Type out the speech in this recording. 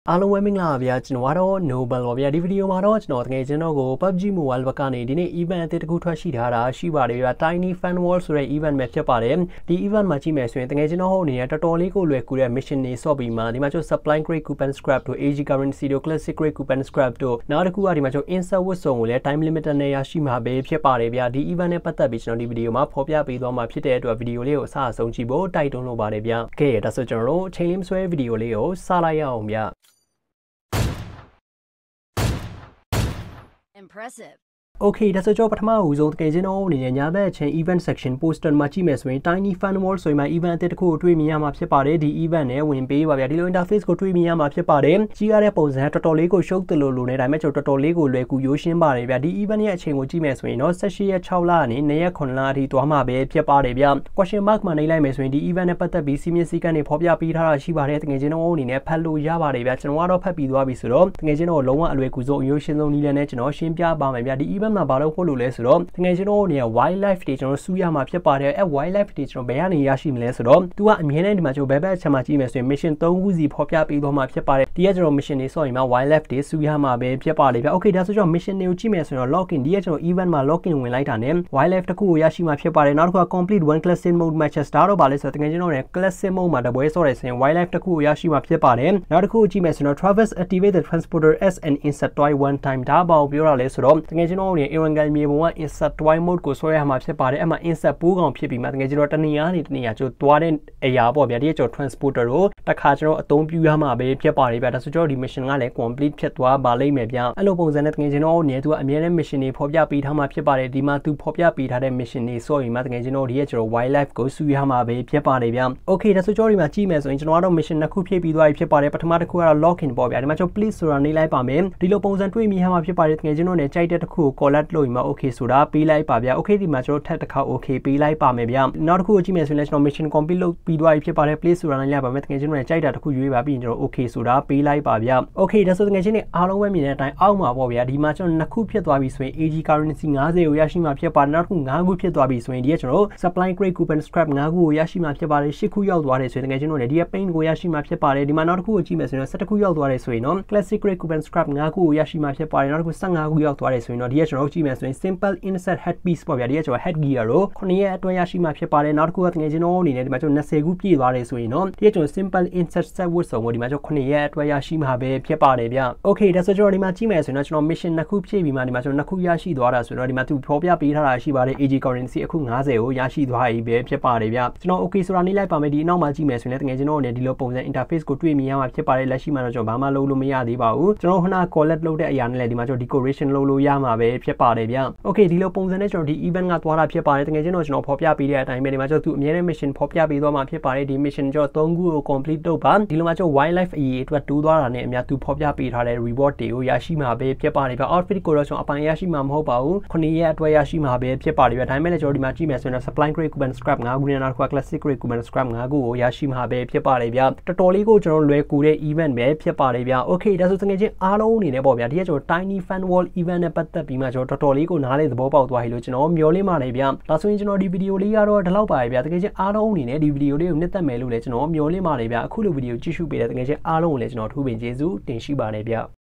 အားလုံးပဲမင်္ဂလာပါဗျာကျွန်တော်ကတော့ Noble ပါဗျာဒီဗီဒီယိုမှာတော့ကျွန်တော်တကယ်ကျွန်တော်ကို PUBG Mobile ဘက်ကနေဒီနေ့ event အသစ်တစ်ခုထွက်ရှိထားတာရှိပါတယ်ဗျာ Tiny Fan Wall ဆိုတဲ့ event ပဲဖြစ်ပါတယ်ဒီ event မှာကြည့်မယ်ဆိုရင်တကယ်ကျွန်တော်ဟိုအနေနဲ့တော်တော်လေးကိုလွယ်ကူတဲ့ mission တွေဆော့ပြီးမှဒီမှာကျွန်တော် supply crate coupon scrap တို့ AG currency တို့ classic crate coupon scrap တို့နောက်တစ်ခုကဒီမှာကျွန်တော် insert ဝတ်စုံကိုလည်း time limited နဲ့ရရှိမှာပဲဖြစ်ပါတယ်ဗျာဒီ event နဲ့ပတ်သက်ပြီးကျွန်တော်ဒီဗီဒီယိုမှာဖော်ပြပေးသွားမှာဖြစ်တဲ့အတွက်ဗီဒီယိုလေးကိုအစအဆုံးကြည့်ဖို့တိုက်တွန်းလိုပါတယ်ဗျာကဲဒါဆိုကျွန်တော်တို့အချိန်လေးမဆွဲဗီဒီယိုလေးကိုစလိုက်ရအောင်ဗျာ Impressive. Okay ဒါဆိုကျွန်တော်ပထမဦးဆုံးတကယ်ချင်းတော့အနေနဲ့ညာဘက်ချင်း event section poster မှာကြည့်မယ်ဆိုရင် Tiny Fan Wall ဆိုရင်မှာ event အသစ်တစ်ခုကိုတွေ့မြင်ရမှာဖြစ်ပါတယ်ဒီ event နဲ့ဝင်ပေးပါဗျာဒီလို interface ကိုတွေ့မြင်ရမှာဖြစ်ပါတယ်ကြီးရတဲ့ပုံစံတော်တော်လေးကိုရှုပ်တလို့နဲ့ဒါပေမဲ့ကျွန်တော်တော်တော်လေးကိုလွယ်ကူရိုးရှင်းပါတယ်ဗျာဒီ event ရဲ့အချိန်ကိုကြည့်မယ်ဆိုရင်တော့18ရက်6လကနေ2ရက်9လအထိသွားမှာပဲဖြစ်ပါတယ်ဗျာ question mark မှာနေလိုက်မယ်ဆိုရင်ဒီ event နဲ့ပတ်သက်ပြီးစီမင်းစည်းကမ်းတွေဖော်ပြပေးထားတာရှိပါတယ်တကယ်ချင်းတော့အနေနဲ့ဖတ်လို့ရပါတယ်ဗျာကျွန်တော်ကတော့ဖတ်ပြီးသွားပြီဆိုတော့တကယ်ချင်းတော့လုံးဝအလွယ်ကူဆုံးအရိုးရှင်းဆုံးနည်းလမ်းနဲ့ကျွန်တော်ရှင်းပြပါမယ်ဗျာဒီ event မှာဘာလို့ဖို့လို့လဲဆိုတော့တကယ်ကျွန်တော်တို့နေရ wildlife တွေကျွန်တော်စူးရမှာဖြစ်ပါတယ်အဲ wildlife တွေကျွန်တော်ဘယ်ကနေရရှိမလဲဆိုတော့သူကအမြဲတမ်းဒီမှာကျွန်တော်ဘယ်ဘက်အချက်မှာကြည့်မယ်ဆိုရင် mission 3ခုစီဖော်ပြပေးသွားမှာဖြစ်ပါတယ်ဒီကကျွန်တော် mission တွေဆိုရင်မှာ wildlife တွေစူးရမှာပဲဖြစ်ပါတယ်ဗျာ okay ဒါဆိုကျွန်တော် mission တွေကိုကြည့်မယ်ဆိုရင် login ဒီကကျွန်တော် event မှာ login ဝင်လိုက်တာနဲ့ wildlife တစ်ခုကိုရရှိမှာဖြစ်ပါတယ်နောက်တစ်ခုက complete one classic mode matches ဒါတော့ဗာလဲဆိုတော့တကယ်ကျွန်တော်တို့ classic mode မှာတပွဲဆော့တယ်ဆိုရင် wildlife တစ်ခုကိုရရှိမှာဖြစ်ပါတယ်နောက်တစ်ခုကိုကြည့်မယ်ဆိုတော့ Travis activate the transporter as an insert toy one time ဒါဘာကိုပြောတာလဲဆိုတော့တကယ်ကျွန်တော်တို့ Irangal မြေပုံက insert toy mode ကိုဆွဲရမှာဖြစ်ပါတယ်အဲ့မှာ insert ပိုးကောင်ဖြစ်ပြီးမှတကယ်ကျွန်တော်တနေရာနေတနေရာကျွန်တော်သွားတဲ့အရာပေါ့ဗျာဒီကကျွန်တော် transporter ကိုတစ်ခါကျွန်တော်အသုံးပြုရမှာပဲဖြစ်ပါတယ်ဗျာဒါဆိုကျွန်တော်ဒီ mission ကလည်း complete ဖြစ်သွားပါလိမ့်မယ်ဗျာအဲ့လိုပုံစံနဲ့တကယ်ကျွန်တော်နေသူကအမြဲတမ်း mission တွေဖော်ပြပေးထားမှာဖြစ်ပါတယ်ဒီမှာသူဖော်ပြပေးထားတဲ့ mission တွေဆိုရင်မှတကယ်ကျွန်တော်ဒီကကျွန်တော် wildlife ကိုစူးရမှာပဲဖြစ်ပါတယ်ဗျာ okay ဒါဆိုကျွန်တော်ဒီမှာကြည့်မယ်ဆိုရင်ကျွန်တော်ကတော့ mission နှစ်ခုဖြည့်ပြီးသွားပြီဖြစ်ပါတယ်ပထမတစ်ခုကတော့ login ပေါ့ဗျာဒီမှာကျွန်တော် please ဆိုတာနေလိုက်ပါမယ်ဒီလိုပုံစံတွေ့မြင်ရမှာဖြစ်ပါတယ်တကယ်ကျွန်တော်နေကြိုက်တဲ့တစ်ခုကို collect လုပ်ရင်မှ okay ဆိုတာပေးလိုက်ပါဗျာ okay ဒီမှာကျွန်တော်ထပ်တစ်ခါ okay ပေးလိုက်ပါမယ်ဗျာနောက်တစ်ခုကိုကြည့်မယ်ဆိုရင်လည်းကျွန်တော် mission complete လုပ်ပြီးသွားပြီဖြစ်ပါတယ် please ဆိုတာနေလိုက်ပါမယ်တကယ်ကျွန်တော်နေကြိုက်တာတစ်ခုရွေးပါပြီးရင်ကျွန်တော် okay ဆိုတာပေးလိုက်ပါဗျာ okay ဒါဆိုတကယ်ချင်းနေအားလုံးပဲမြင်တဲ့အတိုင်းအောက်မှာပေါ့ဗျာဒီမှာကျွန်တော်နှစ်ခုဖြစ်သွားပြီဆိုရင် AG currency 50ကိုရရှိမှာဖြစ်ပါတယ်နောက်တစ်ခု5ခုဖြစ်သွားပြီဆိုရင်ဒီကကျွန်တော် supply crate coupon scrap 5ခုကိုရရှိမှာဖြစ်ပါတယ်10ခုရောက်သွားတယ်ဆိုရင်တကယ်ကျွန်တော်လည်းဒီက paint ကိုရရှိမှာဖြစ်ပါတယ်ဒီမှာနောက်တစ်ခုကိုကြည့်မယ်ဆိုရင်17ခုရောက်သွားတယ်ဆိုရင်တော့ classic crate coupon scrap 5ခုကိုရရှိမှာဖြစ်ပါတယ်နောက်တစ်ခု15ခုရောက်သွားတယ်ဆိုရင်တော့ဒီကကျွန်တော်ကြည့်မယ်ဆိုရင် simple insert head piece ပေါ့ဗျာဒီကကျွန်တော် head gear ကို9ရက်အတွင်းရရှိမှာဖြစ်ပါတယ်နောက်တစ်ခုကတကယ်ကျွန်တော်အနေနဲ့ဒီမှာကျွန်တော်20ခုပြည့်သွားတယ်ဆိုရင်တော့ဒီကကျွန်တော် simple insert set ဝတ်စုံကိုဒီမှာကျွန်တော်9ရက်အတွင်းရရှိမှာပဲဖြစ်ပါတယ်ဗျ okay ဒါဆိုကျွန်တော်ဒီမှာကြည့်မယ်ဆိုရင်တော့ကျွန်တော် mission နှစ်ခုဖြည့်ပြီးမှဒီမှာကျွန်တော်2ခုရရှိသွားတာဆိုတော့ဒီမှာသူဖော်ပြပေးထားတာရှိပါတယ် AG currency အခု50ကိုရရှိသွားပြီပဲဖြစ်ပါတယ်ဗျကျွန်တော် okay ဆိုတာနေလိုက်ပါမယ်ဒီအနောက်မှာကြည့်မယ်ဆိုရင်လည်းတကယ်ကျွန်တော်အနေနဲ့ဒီလိုပုံစံ interface ကိုတွေ့မြင်ရမှာဖြစ်ပါတယ်လက်ရှိမှာတော့ကျွန်တော်ဘာမှလုပ်လို့မရသေးပါဘူးကျွန်တော်ခဏ collect လုပ်တဲ့အရာနဲ့လည်းဒီမှာကျွန်တော် decoration လုပ်လို့ရမှာပဲဖြစ်ပါတယ်ဗျ okay ဒီလိုပုံစံနဲ့ကျွန်တော်ဒီ event ကသွားတာဖြစ်ပါတယ်တကယ်ကျွန်တော်ဖော်ပြပေးတဲ့အတိုင်းပဲဒီမှာကျွန်တော်သူအမြဲတမ်း mission ဖော်ပြပေးသွားမှာဖြစ်ပါတယ်ဒီ mission ကျွန်တော်3ခုကို complete လုပ်ပါဒီလိုမှကျွန်တော် wildlife အရေးအတွက်တိုးသွားတာနဲ့အများသူဖော်ပြပေးထားတဲ့ reward တွေကိုရရှိမှာပဲဖြစ်ပါတယ်ဗျ outfit ကိုတော့ကျွန်တော်အပိုင်ရရှိမှာမဟုတ်ပါဘူး9ရက်အတွက်ရရှိမှာပဲဖြစ်ပါတယ်ဗျဒါပေမဲ့လည်းကျွန်တော်ဒီမှာကြည့်မယ်ဆိုရင် supply crate coupon scrap 5ခုနဲ့နောက်တစ်ခု classic crate coupon scrap 5ခုကိုရရှိမှာပဲဖြစ်ပါတယ်ဗျတော်တော်လေးကိုကျွန်တော်လွယ်ကူတဲ့ event ပဲဖြစ်ပါတယ်ဗျ okay ဒါဆိုတကယ်ချင်းအားလုံးအနေနဲ့ပေါ့ဗျာဒီကကျွန်တော် tiny fan wall event နဲ့ပတ်သက်ပြီးမှကျွန်တော်တော်တော်လေးကိုနားလေသဘောပေါက်သွားပြီလို့ကျွန်တော်မျှော်လင့်ပါတယ်ဗျဒါဆိုရင်ကျွန်တော်ဒီဗီဒီယိုလေးကတော့ဒီလောက်ပါပဲဗျတကယ်ချင်းအားလုံးအနေနဲ့ဒီဗီဒီယိုလေးကိုနှစ်သက်မယ်လို့လည်းကျွန်တော်မျှော်လင့်ပါတယ်ဗျအခုလိုဗီဒီယိုကြည့်ရှုပေးတဲ့တကယ်ချင်းအားလုံးကိုလည်းကျွန်တော်ထူးပင်ကျေးဇူးတင်ရှိပါတယ်ဗျ